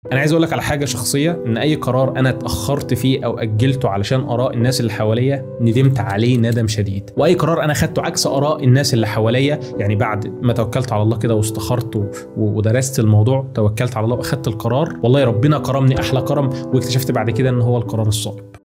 انا عايز اقول لك على حاجه شخصيه، ان اي قرار انا اتاخرت فيه او اجلته علشان اراء الناس اللي حواليا ندمت عليه ندم شديد، واي قرار انا خدته عكس اراء الناس اللي حواليا، يعني بعد ما توكلت على الله كده واستخرت ودرست الموضوع، توكلت على الله واخدت القرار، والله ربنا كرمني احلى كرم، واكتشفت بعد كده ان هو القرار الصائب.